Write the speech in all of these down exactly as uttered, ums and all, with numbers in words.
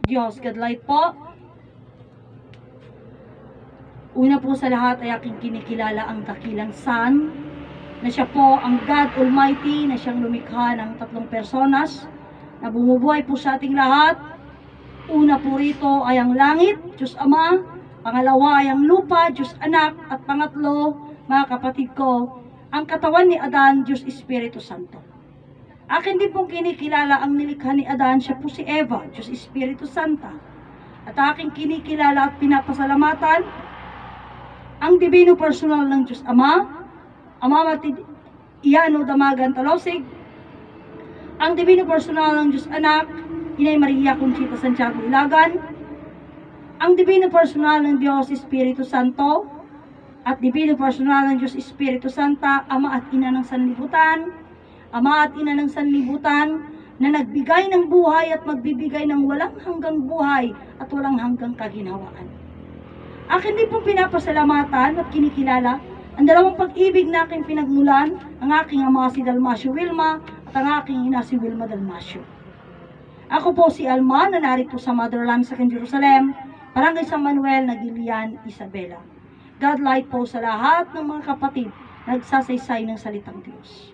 Diyos, Godlight po. Una po sa lahat ay aking kinikilala ang dakilang Son, na siya po ang God Almighty, na siyang lumikha ng tatlong personas, na bumubuhay po sa ating lahat. Una po rito ay ang langit, Diyos Ama. Pangalawa ay ang lupa, Diyos Anak. At pangatlo, mga kapatid ko, ang katawan ni Adan, Diyos Espiritu Santo. Akin din pong kinikilala ang nilikha ni Adan, siya po si Eva, Diyos Espiritu Santa. At aking kinikilala at pinapasalamatan ang divino personal ng Diyos Ama, Ama Matid Iano Damagan Talosig, ang divino personal ng Diyos Anak, Inay Maria Conchita Santiago Ilagan, ang divino personal ng Diyos Espiritu Santo, at divino personal ng Diyos Espiritu Santa, Ama at Ina ng Sanlibutan, Ama at Ina ng Sanlibutan, na nagbigay ng buhay at magbibigay ng walang hanggang buhay at walang hanggang kaginhawaan. Akin din pong pinapasalamatan at kinikilala ang dalawang pag-ibig na aking pinagmulan, ang aking ama si Dalmasio Wilma at ang aking ina si Wilma Dalmasio. Ako po si Alma na narito sa Motherland sa Jerusalem, Barangay San Manuel, Nagilian, Isabela. God light po sa lahat ng mga kapatid na nagsasaysay ng salitang Diyos.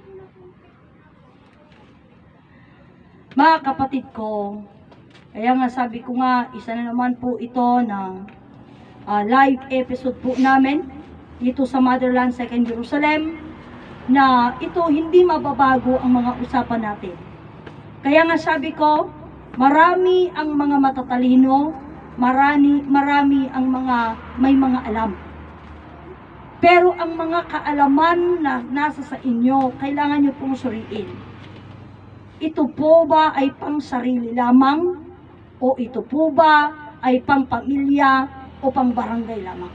Mga kapatid ko, kaya nga sabi ko nga, isa na naman po ito ng Uh, live episode po namin dito sa Motherland Second Jerusalem, na ito hindi mababago ang mga usapan natin. Kaya nga sabi ko, marami ang mga matatalino, marami, marami ang mga may mga alam. Pero ang mga kaalaman na nasa sa inyo, kailangan nyo pong suriin. Ito po ba ay pang sarili lamang? O ito po ba ay pang pamilya o pang barangay lamang?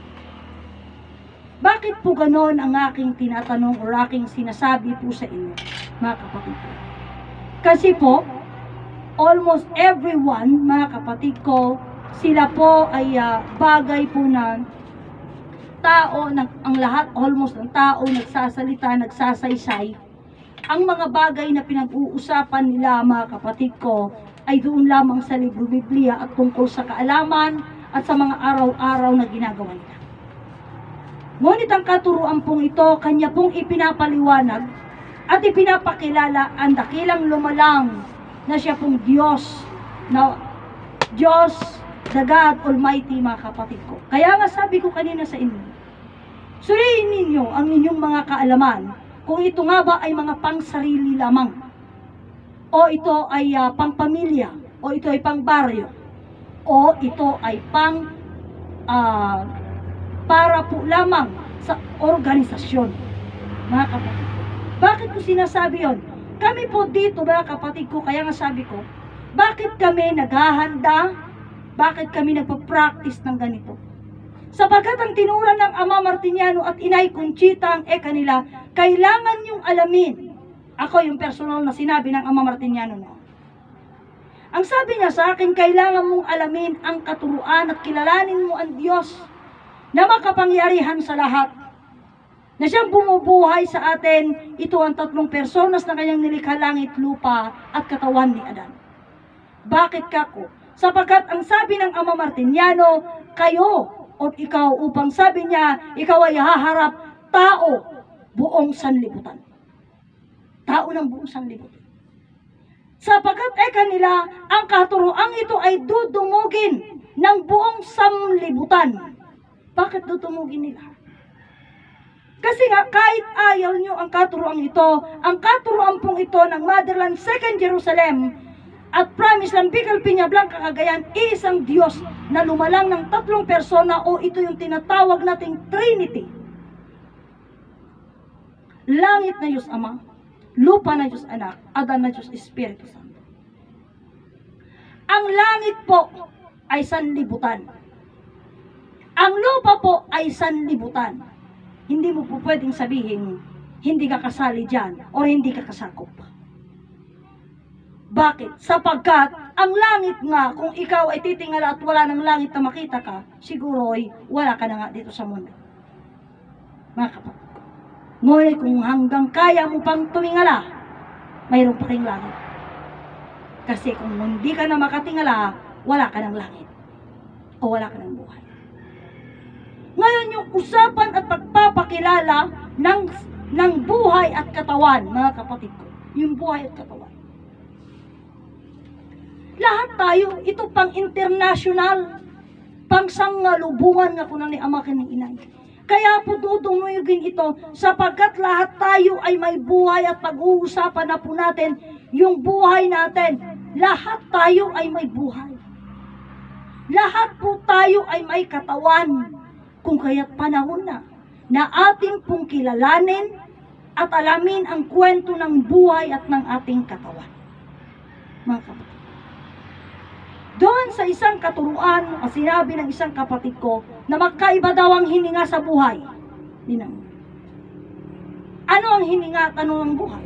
Bakit po ganon ang aking tinatanong o aking sinasabi po sa inyo, mga kapatid ko? Kasi po, almost everyone, mga kapatid ko, sila po ay uh, bagay po na tao, na, ang lahat, almost ng tao, nagsasalita, nagsasaysay. Ang mga bagay na pinag-uusapan nila, mga kapatid ko, ay doon lamang sa libro Biblia at tungkol sa kaalaman at sa mga araw-araw na ginagawa nila. Ngunit ang katuruan pong ito, kanya pong ipinapaliwanag at ipinapakilala ang dakilang lumalang na siya pong Diyos, na Diyos, the God Almighty, mga kapatid ko. Kaya nga sabi ko kanina sa inyo, suriin ninyo ang inyong mga kaalaman kung ito nga ba ay mga pangsarili lamang, o ito ay uh, pangpamilya, o ito ay pangbaryo, o ito ay pang uh, para po lamang sa organisasyon, mga kapatid. Bakit ko sinasabi yon? Kami po dito, mga kapatid ko, kaya nga sabi ko, bakit kami naghahanda, bakit kami nagpa-practice ng ganito? Sapagkat ang tinuran ng Ama Martiniano at Inay Conchita ang eka nila, kailangan yung alamin. Ako yung personal na sinabi ng Ama Martiniano no. Ang sabi niya sa akin, kailangan mong alamin ang katuruan at kilalanin mo ang Diyos na makapangyarihan sa lahat, na siyang bumubuhay sa atin. Ito ang tatlong personas na kanyang nilikha, langit, lupa at katawan ni Adan. Bakit kako? Sapagkat ang sabi ng Ama Martiniano, kayo o ikaw, upang sabi niya, ikaw ay haharap tao buong sanlibutan. Tao ng buong sanlibutan. Sapagkat ay kanila, ang katuroang ito ay dudumugin ng buong sanlibutan. Bakit dudumugin nila? Kasi nga, kahit ayaw nyo ang katuroang ito, ang katuroang pong ito ng Motherland Second Jerusalem at Promise Land Bicol Peña Blanca Cagayan, isang Diyos na lumalang ng tatlong persona, o ito yung tinatawag nating Trinity. Langit na Diyos Ama, lupa na Diyos Anak, Adan na Diyos Espiritu Santo. Ang langit po ay sanlibutan. Ang lupa po ay sanlibutan. Hindi mo po pwedeng sabihin, hindi ka kasali dyan o hindi ka kasakop. Bakit? Sapagkat ang langit nga, kung ikaw ay titingala at wala ng langit na makita ka, siguro ay wala ka na nga dito sa mundo. Mga kapatid. Ngunit kung hanggang kaya mo pang tumingala, mayroon pa kayong langit. Kasi kung hindi ka na makatingala, wala ka ng langit. O wala ka ng buhay. Ngayon, yung usapan at pagpapakilala ng, ng buhay at katawan, mga kapatid ko. Yung buhay at katawan. Lahat tayo, ito pang international, pang sangalubungan nga kunan ni ama kaning inay. Kaya po dudunguyugin ito, sapagkat lahat tayo ay may buhay at pag-uusapan na po natin yung buhay natin. Lahat tayo ay may buhay. Lahat po tayo ay may katawan. Kung kaya't panahon na, na ating pong kilalanin at alamin ang kwento ng buhay at ng ating katawan. Mga kapatid. Doon sa isang katuruan, sinabi ng isang kapatid ko, na magkaiba daw ang hininga sa buhay. Dinang. Ano ang hininga at ano ang buhay?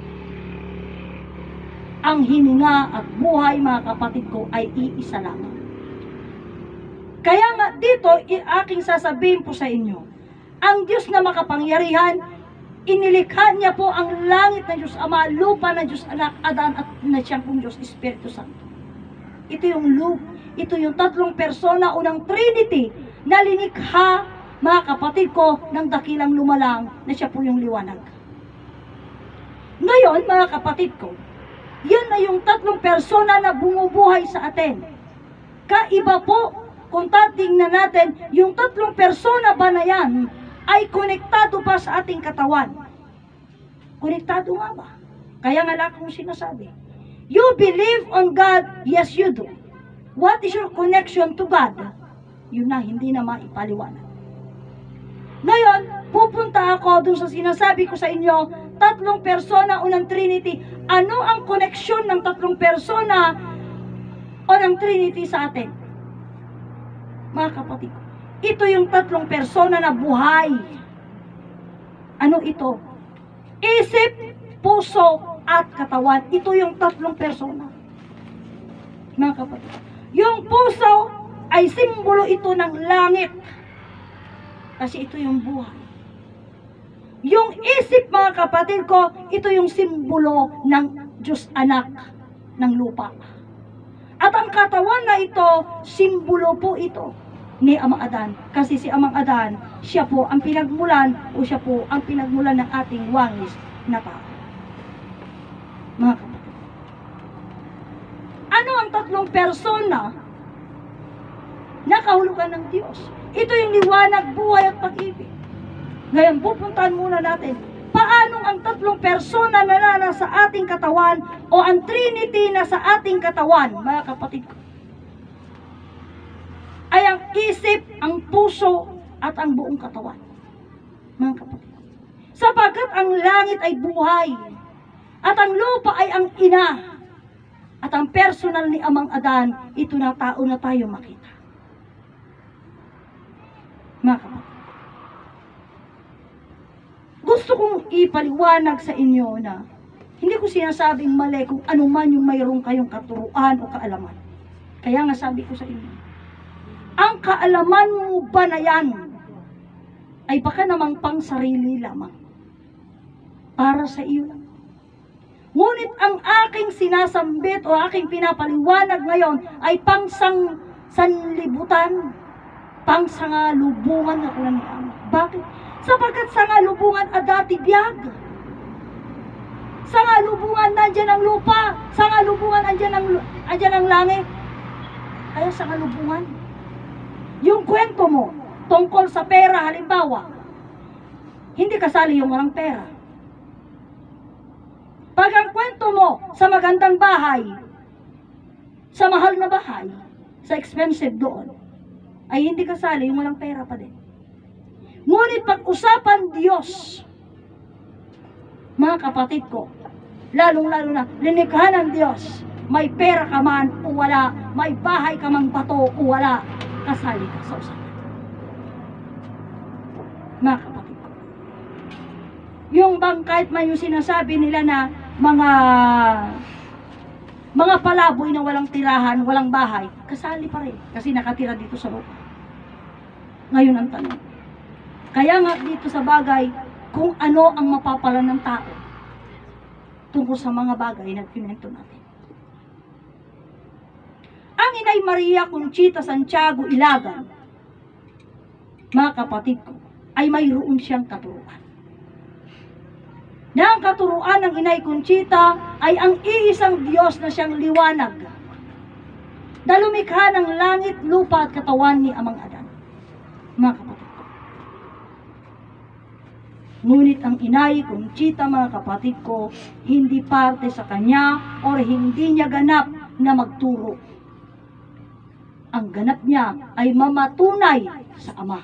Ang hininga at buhay, mga kapatid ko, ay iisa lamang. Kaya nga dito, aking sasabihin po sa inyo, ang Diyos na makapangyarihan, inilikha niya po ang langit na Diyos Ama, lupa na Diyos Anak, Adan at na siyang pong Diyos Espiritu Santo. Ito yung loop, ito yung tatlong persona o ng Trinity na linikha, mga kapatid ko, ng dakilang lumalang na siya po yung liwanag. Ngayon, mga kapatid ko, yan na yung tatlong persona na bumubuhay sa atin. Kaiba po, kung tatingnan natin, yung tatlong persona ba na yan ay konektado pa sa ating katawan? Konektado nga ba? Kaya nga lang kong sinasabi. You believe on God, yes you do. What is your connection to God? Yun na, hindi na maipaliwanag. Ngayon, pupunta ako dun sa sinasabi ko sa inyo, tatlong persona o ng Trinity. Ano ang koneksyon ng tatlong persona o ng Trinity sa atin? Mga kapatid ko, ito yung tatlong persona na buhay. Ano ito? Isip, puso, at katawan. Ito yung tatlong persona. Mga kapatid. Yung puso ay simbolo ito ng langit. Kasi ito yung buhay. Yung isip, mga kapatid ko, ito yung simbolo ng Diyos Anak ng lupa. At ang katawan na ito, simbolo po ito ni Amang Adan. Kasi si Amang Adan, siya po ang pinagmulan o siya po ang pinagmulan ng ating wangis na tao. Mga kapatid. Ano ang tatlong persona na kahulugan ng Diyos? Ito yung liwanag, buhay at pag-ibig. Ngayon, pupuntahan muna natin, paano ang tatlong persona na nasa ating katawan o ang Trinity na sa ating katawan, mga kapatid ko, ay ang isip, ang puso, at ang buong katawan. Mga kapatid. Sapagkat ang langit ay buhay, at ang lupa ay ang ina, at ang personal ni Amang Adan, ito na tao na tayo makita. Mga kapatid. Gusto kong ipaliwanag sa inyo na hindi ko sinasabing mali kung ano man yung mayroong kayong katuruan o kaalaman. Kaya nga sabi ko sa inyo, ang kaalaman mo ba na yan ay baka namang pang sarili lamang. Para sa iyo lang. Ngunit ang aking sinasambit o aking pinapaliwanag ngayon ay pang sang sanlibutan, pang sangalubungan na kulang ni Ama. Bakit? Sapagkat sangalubungan adati biyag. Sangalubungan nandyan ang lupa. Sangalubungan andyan ang, andyan ang langit. Kaya sangalubungan. Yung kwento mo tungkol sa pera, halimbawa, hindi kasali yung walang pera. Pag ang kwento mo sa magandang bahay, sa mahal na bahay, sa expensive doon, ay hindi kasali yung walang pera pa din. Ngunit pag-usapan Diyos, mga kapatid ko, lalong-lalo na, linikha ng Diyos, may pera ka man o wala, may bahay ka mang bato o wala, kasali ka sa usapan. Mga kapatid ko. Yung bang kahit man yung sinasabi nila na mga mga palaboy na walang tirahan, walang bahay, kasali pa rin. Kasi nakatira dito sa lupa. Ngayon ang tanong. Kaya nga dito sa bagay, kung ano ang mapapala ng tao tungkol sa mga bagay na pinento natin. ang Inay Maria Conchita Santiago Ilagan, mga kapatid ko, ay mayroon siyang katuruan. Na ang katuruan ng Inay Conchita ay ang iisang Diyos na siyang liwanag, na lumikha ng langit, lupa at katawan ni Amang Adan. Mga kapatid ko. Ngunit ang Inay Conchita, mga kapatid ko, hindi parte sa kanya o hindi niya ganap na magturo. Ang ganap niya ay mamatunay sa Ama.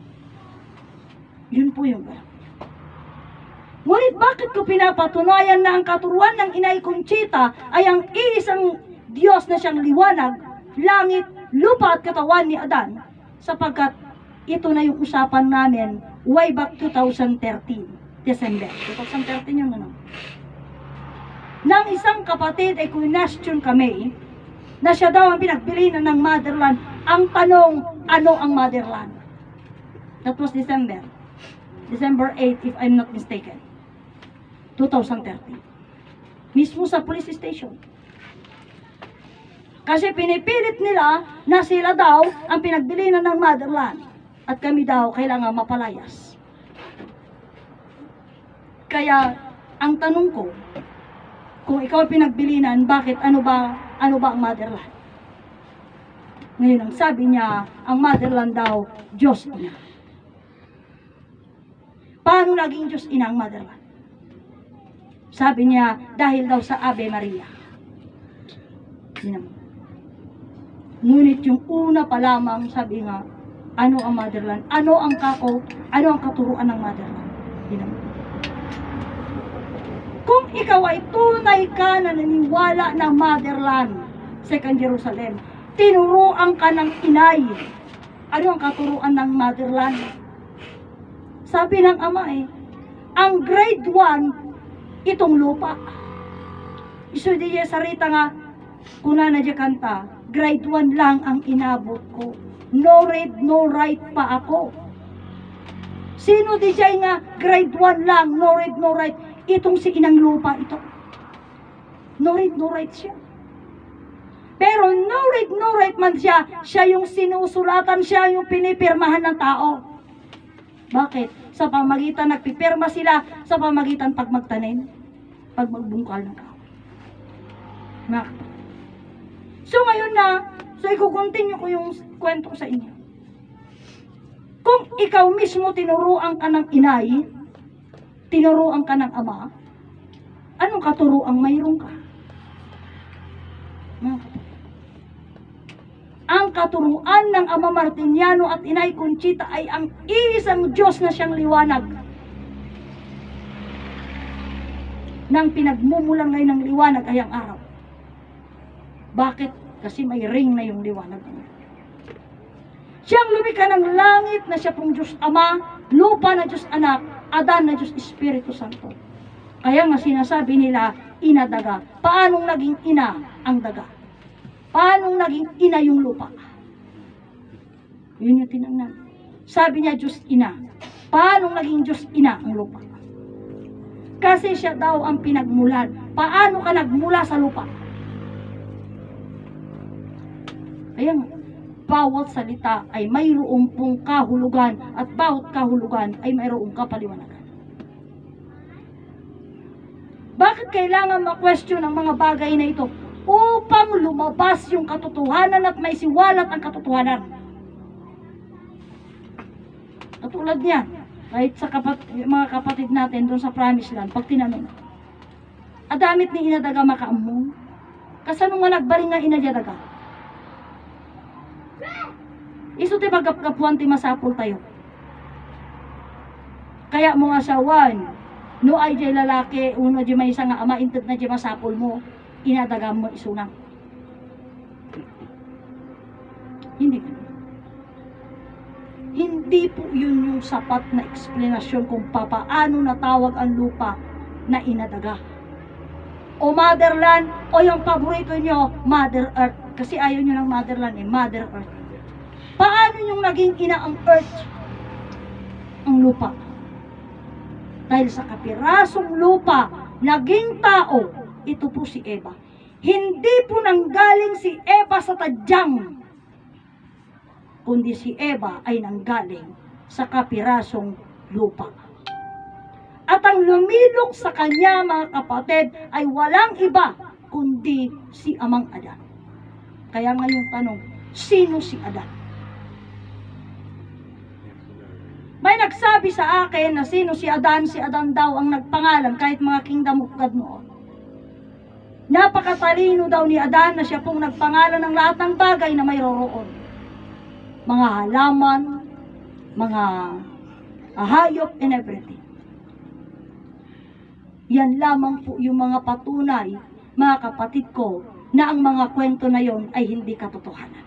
Yun po yung ganap niya. Ngunit bakit ko pinapatunayan na ang katuruan ng Inay Conchita ay ang iisang Diyos na siyang liwanag, langit, lupa at katawan ni Adan? Sapagkat ito na yung usapan namin way back two thousand thirteen, December. twenty thirteen yung ano. Nang isang kapatid ay question kami na siya daw ang pinagbilinan ng motherland. Ang tanong, ano ang motherland? That was December. December eighth, if I'm not mistaken. twenty thirteen. Mismo sa police station. Kasi pinipilit nila na sila daw ang pinagbilinan ng motherland. At kami daw kailangan mapalayas. Kaya, ang tanong ko, kung ikaw pinagbilinan, bakit ano ba, ano ba ang motherland? Ngayon, ang sabi niya, ang motherland daw, Diyos Ina. Paano naging Diyos Ina ang motherland? Sabi niya, dahil daw sa Ave Maria. Yun. Ngunit yung una pa lamang, sabi nga, ano ang motherland? Ano ang kako? Ano ang katuruan ng motherland? Yun. Kung ikaw ay tunay ka na naniniwala ng motherland, Second Jerusalem, tinuruan ka ng inay. Ano ang katuruan ng motherland? Sabi ng Ama eh, ang grade one, itong lupa. Iso di sa sarita nga, kuna na di kanta, grade one lang ang inabot ko. No read, no write pa ako. Sino di dyan nga, grade one lang, no read, no write, itong si inang lupa ito. No read, no write siya. Pero no read, no write man siya, siya yung sinusulatan, siya yung pinipirmahan ng tao. Bakit? Sa pamagitan, nagpipirma sila, sa pamagitan pag magtanim, pag magbungkal ng kahoy. So ngayon na, so ikukontinue ko yung kwento ko sa inyo. Kung ikaw mismo tinuruan ka ng inay, tinuruan ka ng ama, anong katuruang mayroon ka? Ang katuruan ng Ama Martiniano at Inay Conchita ay ang isang Diyos na siyang liwanag. Nang pinagmumulan ngayon ng liwanag ay ang araw. Bakit? Kasi may ring na yung liwanag. Siyang lumikha ng langit na siya pong Diyos Ama, lupa na Diyos Anak, Adan na Diyos Espiritu Santo. Kaya nga sinasabi nila, ina daga. Paanong naging ina ang daga? Paanong naging ina yung lupa? Yun yung tinangnan. Sabi niya, Diyos ina. Paanong naging Diyos ina ang lupa? Kasi siya daw ang pinagmulan. Paano ka nagmula sa lupa? Kaya nga, bawat salita ay mayroong pong kahulugan at bawat kahulugan ay mayroong kapaliwanagan. Bakit kailangan ma-question ang mga bagay na ito? Upang lumabas yung katotohanan at may siwalat ang katotohanan. Katulad niya, kahit sa kapat, mga kapatid natin doon sa Promised Land, pag tinanong, adamit ni inadaga makaamong, kasano nga nagbaring nga inadadaga? Iso ti magkapkapuan ti masapul tayo. Kaya mga asawan, no ay jay lalaki, uno di may isa nga ama, intad na di masapul mo, inadagam mo isunang. Hindi. Hindi po yun yung sapat na eksplanasyon kung papaano natawag ang lupa na inadaga. O motherland, o yung paborito nyo, Mother Earth. Kasi ayaw nyo ng motherland eh, Mother Earth. Paano yung naging ina ang earth? Ang lupa. Dahil sa kapirasong lupa, naging tao, ito po si Eva. hindi po nanggaling si Eva sa tadyang, kundi si Eva ay nanggaling sa kapirasong lupa. At ang lumilok sa kanya, mga kapatid, ay walang iba kundi si Amang Adan. Kaya ngayong tanong, sino si Adan? May nagsabi sa akin na sino si Adan, si Adan daw ang nagpangalan kahit mga kingdom of God noon. Napakatalino daw ni Adan na siya pong nagpangalan ng lahat ng bagay na mayroon. Mga halaman, mga hayop, and everything. Yan lamang po yung mga patunay, mga kapatid ko, na ang mga kwento na yon ay hindi katotohanan.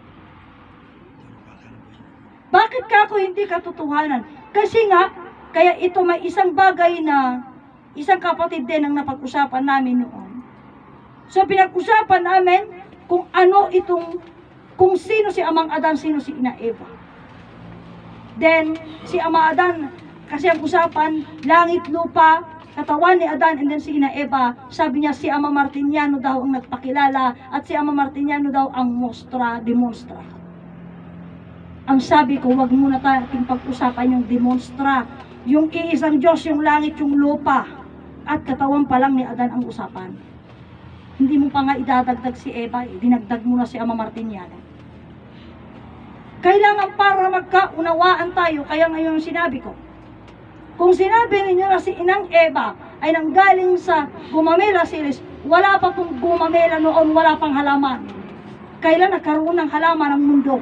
Bakit ka ako hindi katotohanan? Kasi nga, kaya ito may isang bagay na isang kapatid din ang napag-usapan namin noon. So pinag-usapan namin kung ano itong, kung sino si Amang Adan, sino si Ina Eva. Then, si Amang Adan, kasi ang usapan, langit, lupa, katawan ni Adan, and then si Ina Eva, sabi niya si Ama Martiniano daw ang nagpakilala, at si Ama Martiniano daw ang mostra, demonstra. Ang sabi ko, wag muna tayong pag-usapan yung demonstra, yung iisang Diyos, yung langit, yung lupa, at katawan pa lang ni Adan ang usapan. Hindi mo pa nga idadagdag si Eva, eh. Dinagdag mo na si Ama Martiniano. Kailangan para magkaunawaan tayo, kaya ngayon sinabi ko, kung sinabi ninyo na si Inang Eva ay nanggaling sa Gumamela series, wala pa pong Gumamela noon, wala pang halaman. Kailan nagkaroon ng halaman ang mundo?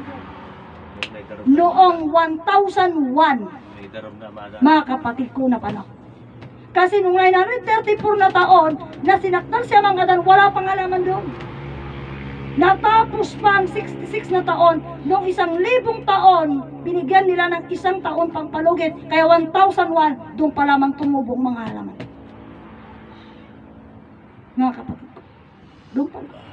Noong one thousand one, mga kapatid ko na panahon. Kasi nung nine thirty-four na taon, na sinaktan si Amang Adan, wala pang halaman doon. Natapos pa ang sixty-six na taon, nung isang libong taon, binigyan nila ng isang taon pang palugit, kaya one thousand one, doon pa lamang tumubo ang mga halaman. Mga kapatid ko, doon pa lamang.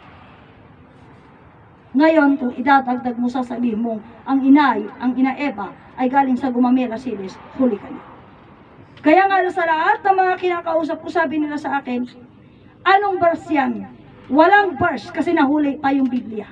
Ngayon, kung idadagdag mo, sasabihin mo, ang inay, ang Ina Eva, ay galing sa Gumamela series, huli ka na. Kaya nga sa lahat ng mga kinakausap ko, sabi nila sa akin, anong verse yan? Walang verse kasi nahuli pa yung Biblia.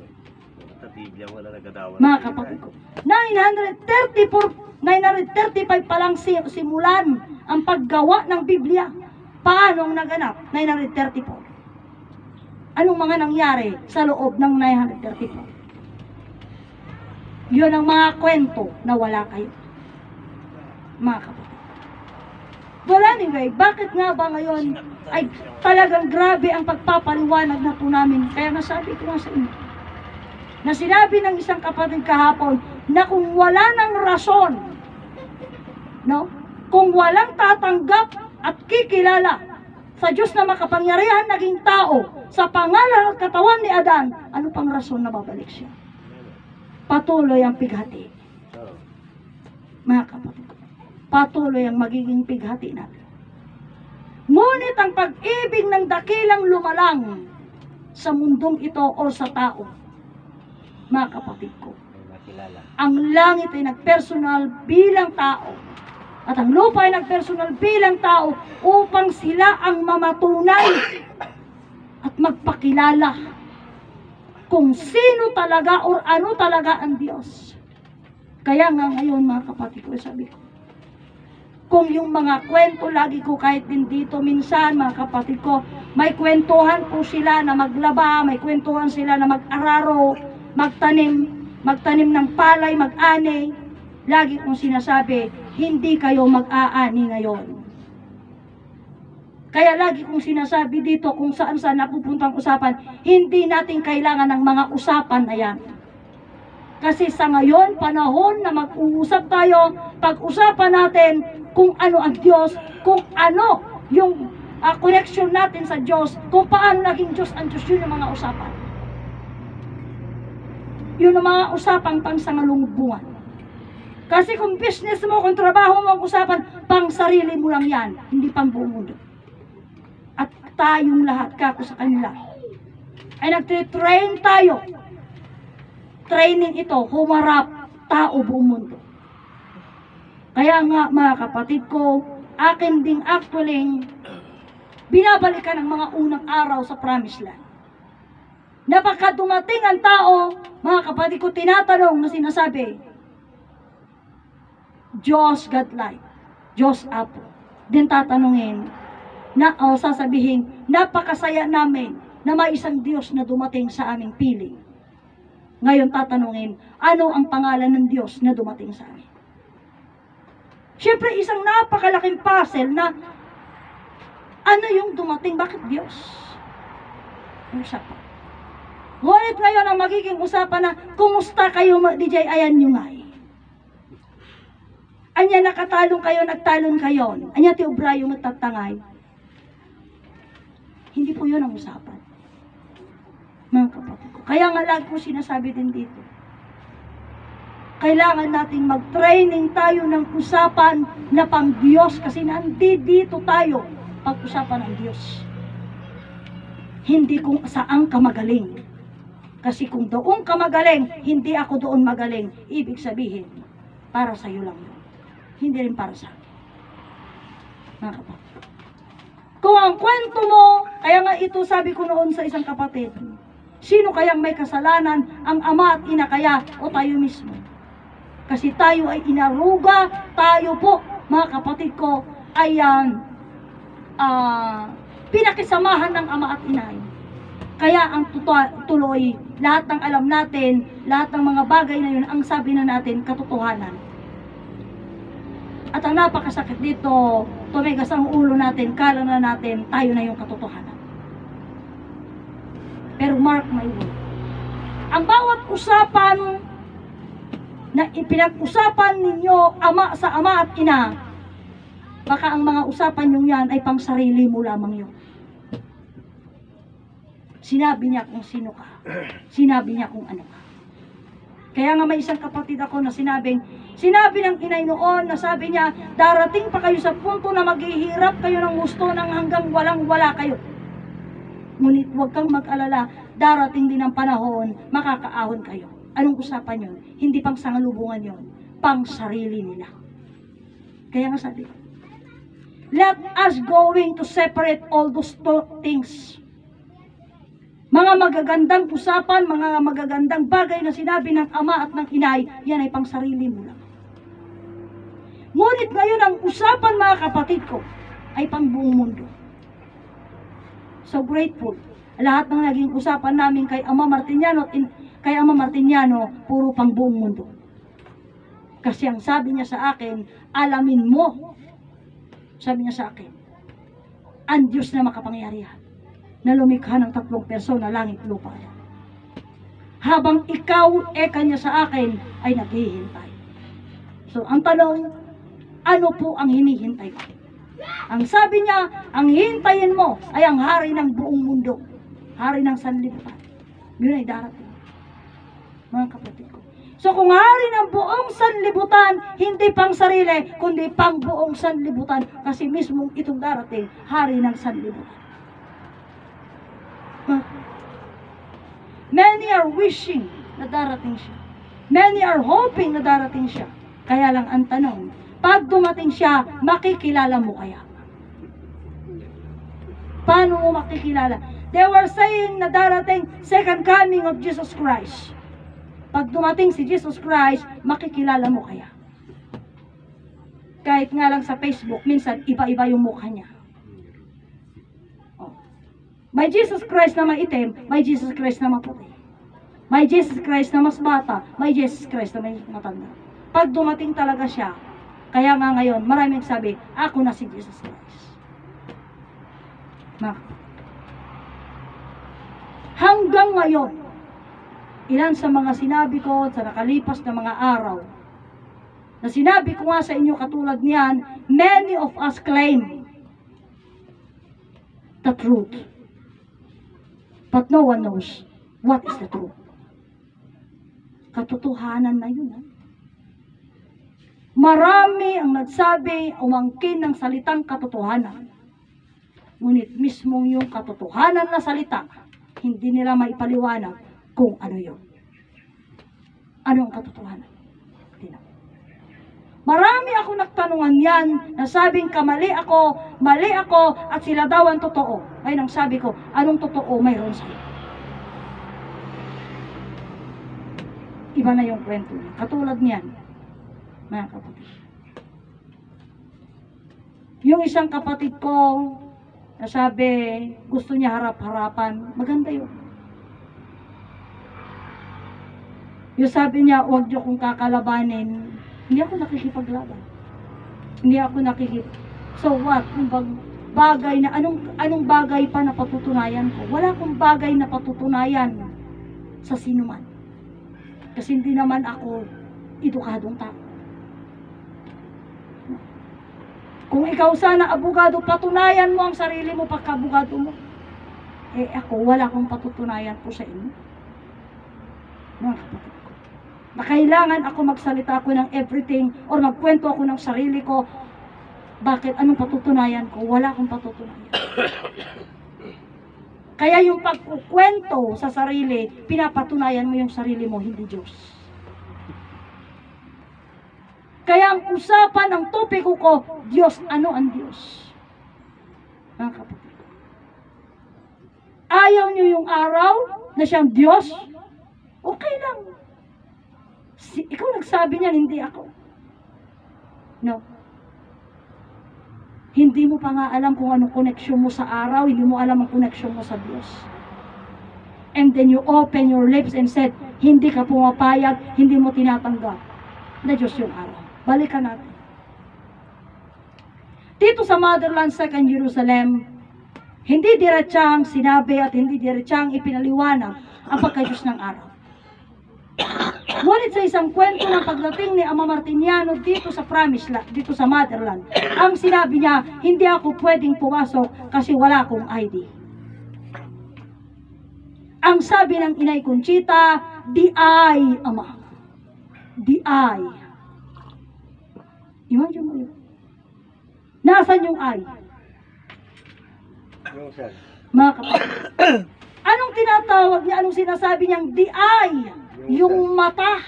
Mga kapatid ko, nine thirty-four, nine thirty-five pa lang simulan ang paggawa ng Biblia. Paano ang naganap? nine thirty-four. Anong mga nangyari sa loob ng nine thirty-four? Yun ang mga kwento na wala kayo. Mga kapatid. Well, anyway, bakit nga ba ngayon ay talagang grabe ang pagpapaliwanag na po namin? Kaya nasabi ko nga sa inyo, na sinabi ng isang kapatid kahapon, na kung wala ng rason, no? Kung walang tatanggap at kikilala sa Diyos na makapangyarihan naging tao, sa pangalan at katawan ni Adan, ano pang rason na babalik siya? Patuloy ang pighati. Mga kapatid, patuloy ang magiging pighati natin. Ngunit ang pag-ibig ng dakilang lumalang sa mundong ito o sa tao, mga kapatid ko, ang langit ay nagpersonal bilang tao at ang lupa ay nagpersonal bilang tao upang sila ang mamatunay at magpakilala kung sino talaga o ano talaga ang Diyos. Kaya nga ngayon, mga kapatid ko, sabi ko, kung yung mga kwento, lagi ko kahit din dito minsan, mga kapatid ko, may kwentuhan po sila na maglaba, may kwentuhan sila na mag-araro, magtanim, magtanim ng palay, mag-ani. Lagi kong sinasabi, hindi kayo mag-aani ngayon. Kaya lagi kong sinasabi dito kung saan saan napupuntang usapan, hindi natin kailangan ng mga usapan na yan. Kasi sa ngayon, panahon na mag-uusap tayo, pag-usapan natin kung ano ang Diyos, kung ano yung uh, connection natin sa Diyos, kung paano naging Diyos ang Diyos, yun yung mga usapan. Yun ang mga usapang pang sangalubungan. Kasi kung business mo, kung trabaho mo ang usapan, pang sarili mo lang yan, hindi pang buong mundo. At tayong lahat, kako sa kanila, ay nagtitrain tayo. Training ito, humarap tao buong mundo. Kaya nga mga kapatid ko, akin ding actually binabalikan ang mga unang araw sa Promised Land. na baka dumating ang tao, mga kapatid ko, tinatanong na sinasabi, Diyos God light, Diyos Apo. Din tatanungin, na, o sasabihin, napakasaya namin na may isang Diyos na dumating sa aming piling. Ngayon tatanungin, ano ang pangalan ng Diyos na dumating sa amin? Siyempre, isang napakalaking puzzle na ano yung dumating? Bakit Diyos? Usapan. Ngunit ngayon ang magiging usapan na, kumusta kayo, D J? Ayan yung nga. Anya nakatalong kayo, nagtalon kayo. Anya ti Obrayo matatangay. Hindi po yun ang usapan. Mga kapatid ko. Kaya nga lagi ko sinasabi din dito. Kailangan natin mag-training tayo ng usapan na pang Diyos kasi nandito tayo pag-usapan ng Diyos. Hindi kung saan ka magaling. Kasi kung doon ka magaling, hindi ako doon magaling. Ibig sabihin, para sa iyo lang yun. Hindi rin para sa akin. Mga kapatid. Kung ang kwento mo, kaya nga ito sabi ko noon sa isang kapatid, sino kayang may kasalanan, ang ama at ina kaya o tayo mismo? Kasi tayo ay inaruga, tayo po, mga kapatid ko, ay uh, uh, pinakisamahan ng ama at inay. Kaya ang tuloy, lahat ng alam natin, lahat ng mga bagay na yun, ang sabi na natin, katotohanan. At ang napakasakit dito, tumigas ang ulo natin, kala na natin, tayo na yung katotohanan. Pero mark my word, ang bawat usapan na ipinag-usapan ninyo ama sa ama at ina, baka ang mga usapan nyo yan ay pang sarili mo lamang yun. Sinabi niya kung sino ka. Sinabi niya kung ano ka. Kaya nga may isang kapatid ako na sinabing, sinabi ng inay noon na sabi niya, darating pa kayo sa punto na maghihirap kayo ng gusto ng hanggang walang-wala kayo. Ngunit huwag kang mag-alala, darating din ang panahon, makakaahon kayo. Anong usapan yun? Hindi pang sangalubungan yun. Pang sarili nila. Kaya nga sabi ko, let us going to separate all those things. Mga magagandang usapan, mga magagandang bagay na sinabi ng ama at ng inay, yan ay pang sarili mo lang. Ngunit ngayon ang usapan, mga kapatid ko, ay pang buong mundo. So grateful. Lahat ng naging usapan namin kay Ama Martiniano, in, kay Ama Martiniano, puro pang buong mundo. Kasi ang sabi niya sa akin, alamin mo, sabi niya sa akin, ang Diyos na makapangyarihan, na lumikha ng tatlong persona, langit, lupa. Habang ikaw, eka niya sa akin, ay naghihintay. So, ang tanong, ano po ang hinihintay ko? Ang sabi niya, ang hintayin mo ay ang hari ng buong mundo. Hari ng sanlibutan. Yun ay darating. Mga kapatid ko. So, kung hari ng buong sanlibutan, hindi pang sarili, kundi pang buong sanlibutan, kasi mismong itong darating, hari ng sanlibutan. Many are wishing na darating siya. Many are hoping na darating siya. Kaya lang ang tanong, pag dumating siya, makikilala mo kaya? Paano mo makikilala? They were saying na darating second coming of Jesus Christ. Pag dumating si Jesus Christ, makikilala mo kaya? Kahit nga lang sa Facebook, minsan iba-iba yung mukha niya. May Jesus Christ na maitim, may Jesus Christ na maputi. May Jesus Christ na mas bata, may Jesus Christ na may matanda. Pag dumating talaga siya, kaya nga ngayon, maraming sabi, ako na si Jesus Christ. Ma. Hanggang ngayon, ilan sa mga sinabi ko sa nakalipas na mga araw, na sinabi ko nga sa inyo katulad niyan, many of us claim the truth. But no one knows what is the truth. Katotohanan na yun. Ha? Marami ang nagsabi, umangkin ng salitang katotohanan. Ngunit mismong yung katotohanan na salita, hindi nila maipaliwanag kung ano yun. Ano ang katotohanan? Marami ako nagtanungan yan, na sabing kamali ako, mali ako, at sila daw ang totoo. Ngayon ang sabi ko, anong totoo mayroon sa'yo? iba na yung kwento niya. Katulad niyan, mga kapatid. Yung isang kapatid ko, na sabi, gusto niya harap-harapan, maganda yun. Yung sabi niya, huwag niyo kong kakalabanin, hindi ako nakikipaglaban. Hindi ako nakikip. So what? Kung bag, bagay na, anong, anong bagay pa na patutunayan ko? Wala akong bagay na patutunayan sa sinuman. Kasi hindi naman ako edukadong tao. Kung ikaw sana abogado, patunayan mo ang sarili mo pagka-abogado mo. Eh ako, wala akong patutunayan po sa inyo. Mga kapatid ko. Na kailangan ako magsalita ko ng everything or magkwento ako ng sarili ko. Bakit? Anong patutunayan ko? Wala akong patutunayan. Kaya yung pagkukwento sa sarili, pinapatunayan mo yung sarili mo, hindi Diyos. Kaya ang usapan, ang topiko ko, Diyos, ano ang Diyos? Mga kapatid. Ayaw nyo yung araw na siyang Diyos? Okay lang. Si, ikaw nagsabi niyan, hindi ako. No. Hindi mo pa nga alam kung anong connection mo sa araw, hindi mo alam ang connection mo sa Diyos. And then you open your lips and said, hindi ka pumapayag, hindi mo tinatanggap na Diyos yung araw. Balikan natin. Dito sa Motherland, Second Jerusalem, hindi diretsang sinabi at hindi diretsang ipinaliwanag ang pagka-Diyos ng araw. Ngunit sa isang kwento ng pagdating ni Ama Martiniano dito sa Promised Land, dito sa Motherland, ang sinabi niya, hindi ako pwedeng pumasok kasi wala akong I D. Ang sabi ng Inay Conchita, di ay, Ama. Di ay. Imagine mo yun. Nasaan yung ay? Mga kapatid. Anong tinatawag niya? Anong sinasabi niyang di ay? Yung mata.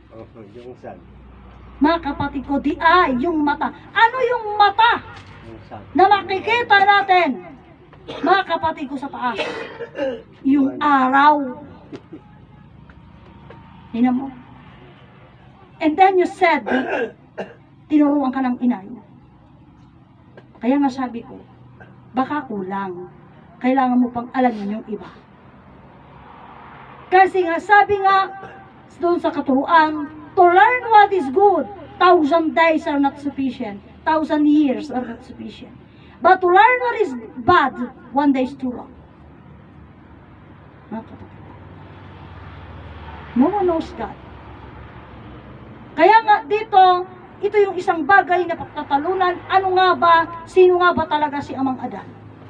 Mga kapatid ko, di ay, yung mata. Ano yung mata? Na makikita natin. Mga kapatid ko sa taas. Yung araw. Tingnan mo. And then you said, tinuruan ka ng inay. Kaya nga sabi ko, baka kulang. Kailangan mo pang alamin yung iba. Kasi nga, sabi nga, doon sa katuruan, to learn what is good, thousand days are not sufficient. Thousand years are not sufficient. But to learn what is bad, one day is too long. No one knows God. Kaya nga dito, ito yung isang bagay na pagtatalunan, ano nga ba, sino nga ba talaga si Amang Adan?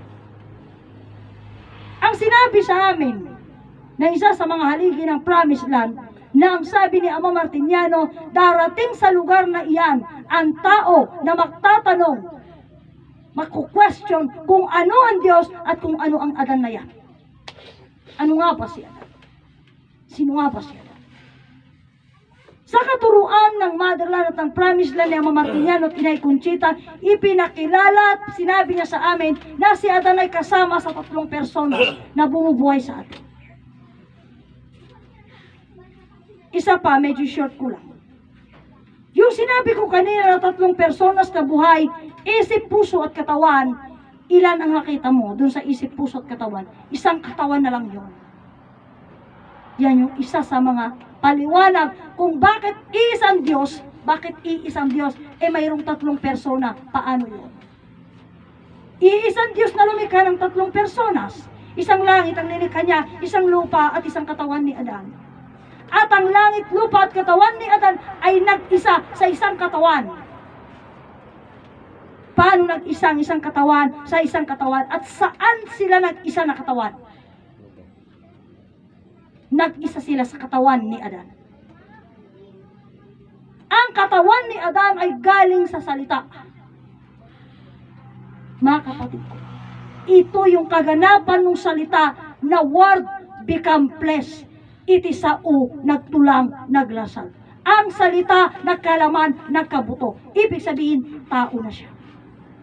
Ang sinabi sa amin, na isa sa mga haligi ng Promised Land, na ang sabi ni Ama Martiniano, darating sa lugar na iyan, ang tao na magtatanong, magkukwestiyon kung ano ang Diyos at kung ano ang Adan na yan. Ano nga ba si Adan? Sino nga ba si Adan? Sa katuruan ng Motherland at ng Promised Land ni Ama Martiniano at Inay Conchita, ipinakilala at sinabi niya sa amin na si Adan ay kasama sa tatlong persona na bumubuhay sa atin. Isa pa, medyo short ko lang. Yung sinabi ko kanina na tatlong personas na buhay, isip, puso at katawan, ilan ang nakita mo dun sa isip, puso at katawan? Isang katawan na lang yun. Yan yung isa sa mga paliwanag kung bakit iisang Diyos, bakit iisang Diyos, eh mayroong tatlong persona, paano yun? Iisang Diyos na lumikha ng tatlong personas, isang langit ang nilikha niya, isang lupa at isang katawan ni Adan. At ang langit, lupa at katawan ni Adan ay nag-isa sa isang katawan. Paano nag-isang isang katawan sa isang katawan? At saan sila nag-isa na katawan? Nag-isa sila sa katawan ni Adan. Ang katawan ni Adan ay galing sa salita. Mga kapatid ko, ito yung kaganapan ng salita na word become flesh. Iti sa u, nagtulang, naglasal. Ang salita, nagkalaman, nagkabuto. Ibig sabihin, tao na siya.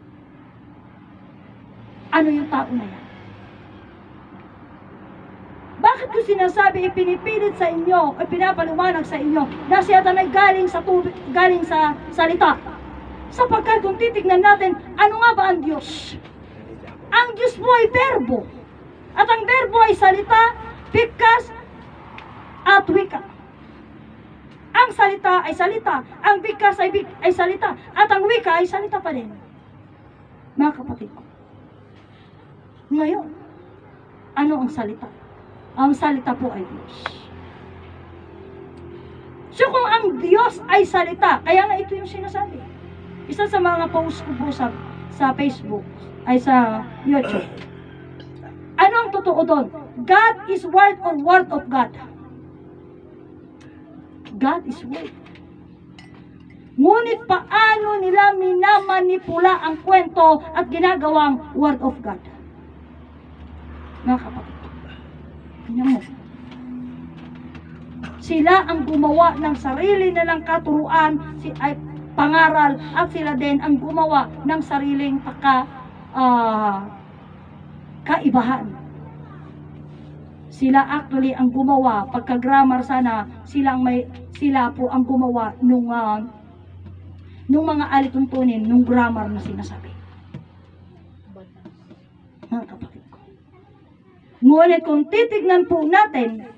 Ano yung tao na yan? Bakit ko sinasabi, ipinipilit sa inyo, o pinapaliwanag sa inyo, na si Satan ay galing sa tubig, galing sa salita? Sapagkat kung titignan natin, ano nga ba ang Diyos? Ang Diyos po ay verbo. At ang verbo ay salita, bigkas, at wika. Ang salita ay salita, ang bigkas ay, big, ay salita, at ang wika ay salita pa rin. Mga kapatid ko. Ngayon, ano ang salita? Ang salita po ay Diyos. So kung ang Diyos ay salita, kaya nga ito yung sinasabi. Isa sa mga post ko po sa, sa Facebook, ay sa YouTube. Ano ang totoo doon? God is word or word of God. God is word. Ngunit paano nila minamanipula ang kwento at ginagawang word of God? Mga kapatid. Tingnan mo. Sila ang gumawa ng sarili nilang katuruan, si, ay, pangaral, at sila din ang gumawa ng sariling pagka, uh, kaibahan. Sila actually ang gumawa, pagka-grammar sana, sila, ang may, sila po ang gumawa nung, uh, nung mga alituntunin, nung grammar na sinasabi. Mga kapatid. Ngunit kung titignan po natin